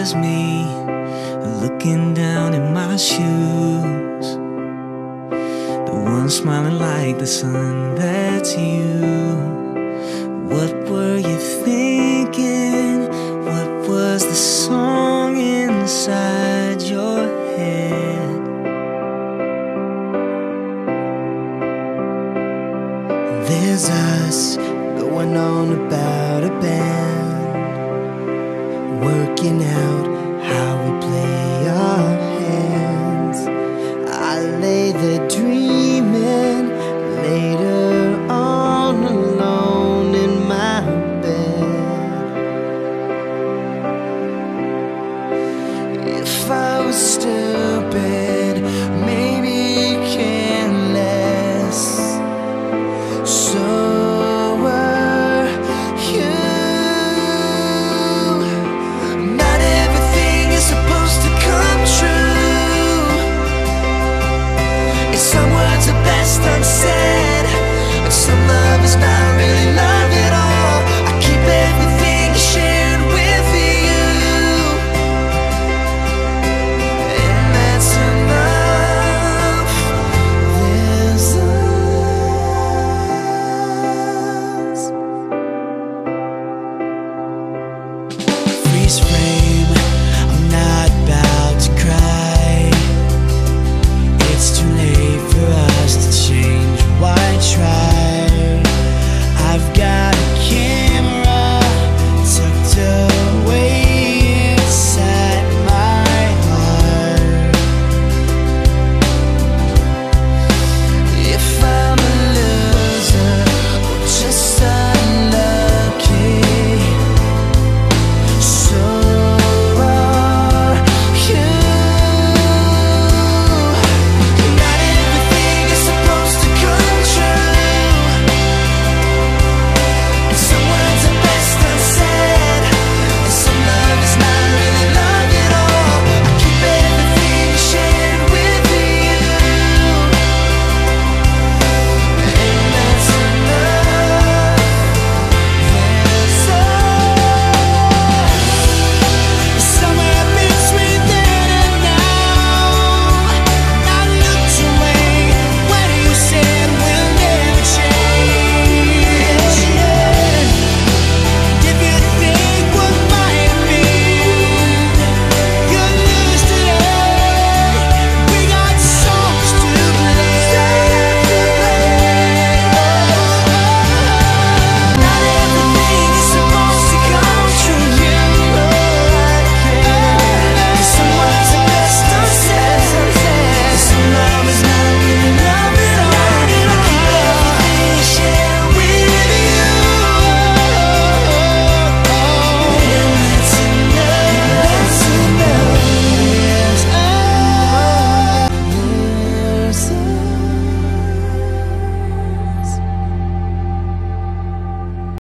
there's me looking down in my shoes, the one smiling like the sun, that's you. What were you thinking? What was the song inside your head? There's us going on about a band, working out how